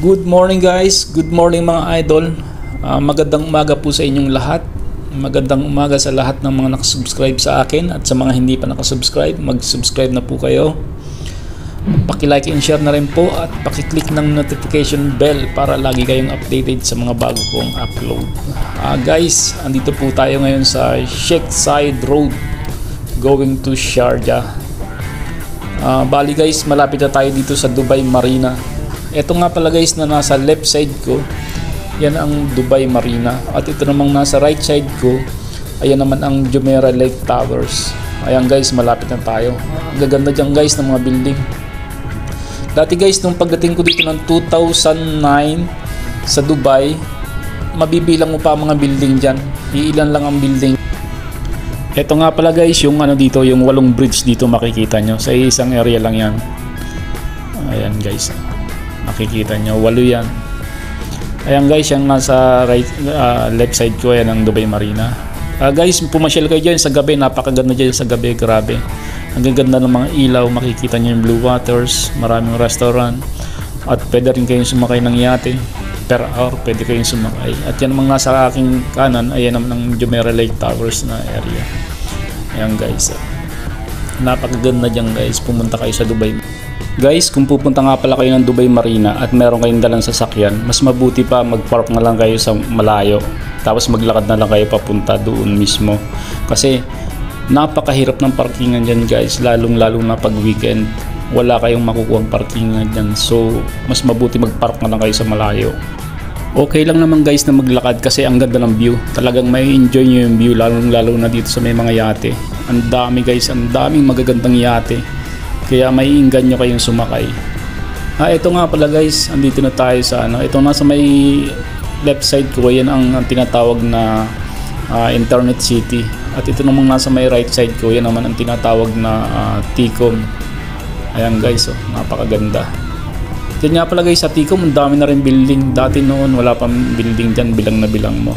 Good morning guys, good morning mga idol. Magandang umaga po sa inyong lahat. Magandang umaga sa lahat ng mga nakasubscribe sa akin. At sa mga hindi pa nakasubscribe, mag-subscribe na po kayo. Paki-like and share na rin po. At paki-click ng notification bell para lagi kayong updated sa mga bago kong upload. Guys, andito po tayo ngayon sa Sheikh Zayed Road going to Sharjah. Bali guys, malapit na tayo dito sa Dubai Marina. Ito nga pala guys na nasa left side ko, yan ang Dubai Marina. At ito namang nasa right side ko, ayan naman ang Jumeirah Lake Towers. Ayan guys, malapit na tayo. Ang gaganda dyan guys ng mga building. Dati guys, nung pagdating ko dito ng 2009 sa Dubai, mabibilang mo pa mga building dyan. Iilan lang ang building. Ito nga pala guys, yung ano dito, yung walong bridge dito makikita nyo. Sa isang area lang yan. Ayan guys, makikita nyo, walo yan. Ayan guys, yung nasa right, left side ko, yan ang Dubai Marina. Guys, pumasyal kayo dyan sa gabi, napakaganda dyan sa gabi, grabe. Ang gaganda ng mga ilaw, makikita nyo yung blue waters, maraming restaurant. At pwede rin kayong sumakay ng yate, per hour pwede kayong sumakay. At yan naman nasa aking kanan, ayan naman ang Jumeirah Lake Towers na area. Ayan guys, napakaganda dyan guys, pumunta kayo sa Dubai. Guys, kung pupunta nga pala kayo ng Dubai Marina at meron kayong dalang sasakyan, mas mabuti pa mag-park na lang kayo sa malayo. Tapos maglakad na lang kayo papunta doon mismo. Kasi napakahirap ng parkingan dyan guys, lalong-lalo na pag weekend. Wala kayong makukuha parkingan dyan. So, mas mabuti mag-park na lang kayo sa malayo. Okay lang naman guys na maglakad kasi ang ganda ng view. Talagang may enjoy nyo yung view, lalong-lalo na dito sa may mga yate. Ang dami guys, ang daming magagandang yate. Kaya may ingan nyo kayong sumakay. Ito nga pala guys, andito na tayo sa ano. Ito nasa may left side ko, yan ang tinatawag na Internet City. At ito namang nasa may right side ko, yan naman ang tinatawag na T-Com. Ayan guys, napakaganda. Yan nga pala guys, sa T-Com, ang dami na rin building. Dati noon, wala pang building dyan, bilang na bilang mo.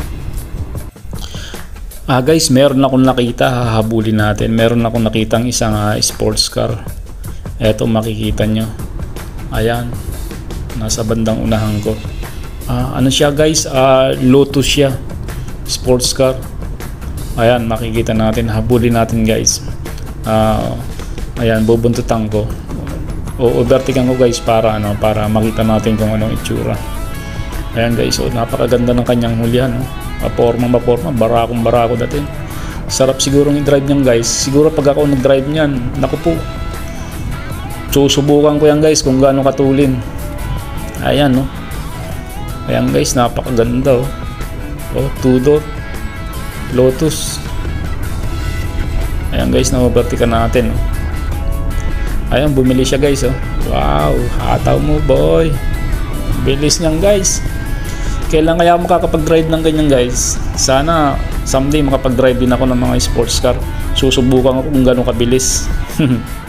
Guys, meron akong nakita, hahabulin natin. Meron akong nakitang isang sports car. Eto makikita nyo. Ayan, nasa bandang unahan ko. Ano siya guys, Lotus siya, sports car. Ayan, makikita natin, habulin natin guys. Ayan, bubuntutan ko o overtikan ko guys para ano, para makita natin kung anong itsura. Ayan guys, so napakaganda ng kanyang hulihan, no? Maporma, barako dati. Sarap sigurong i-drive niyan guys. Siguro pag ako nag-drive niyan, naku po, susubukan ko yan guys kung gaano katulin. Ayan no. Ayan guys, napakaganda oh. Oh, two-door Lotus. Ayan guys, na-overtikan natin oh. Ayan, bumili siya guys oh. Wow, hataw mo boy. Bilis niyan guys. Kailan kaya makakapag-drive ng ganyan guys? Sana someday makapag-drive din ako ng mga sports car. Susubukan ko kung gaano kabilis.